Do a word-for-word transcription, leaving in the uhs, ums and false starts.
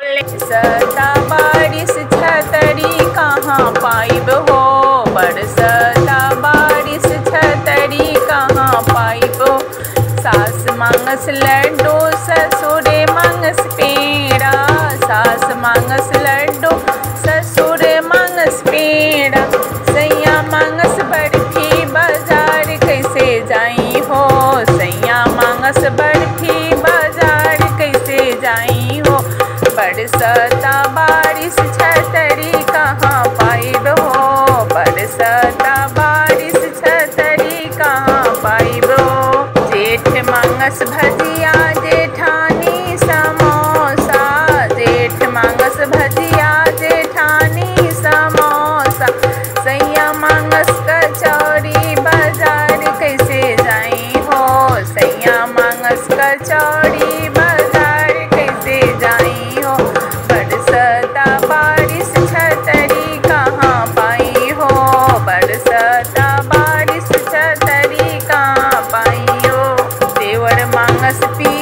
बरसता बारिश छतरी कहाँ पाइब हो, बरसता बारिश छतरी कहाँ पाइब हो। सास मांगस लड्डू ससुरे मांगस पेड़ा, सास मांगस लड्डू ससुरे मांगस पेड़ा। सैया मांगस बर्फी बाजार कैसे जाई हो, सैया मांगस बर्फी बाजार कैसे जाई हो। बरसता बारिश छतरी कहाँ पाइब हो, बरसता बारिश छतरी कहाँ पाइब हो। जेठ मांगस भजिया जेठानी समोसा, जेठ मांगस भजिया जेठानी समोसा। सैया मांगस कचौड़ी बाजार कैसे जाई हो, सैया मांगस कचौड़ी बाजार कैसे जाई हो। बरसता बारिश छतरी कहाँ पाई हो, बरसता बारिश छतरी कहाँ पाई हो। देवर मांगस पी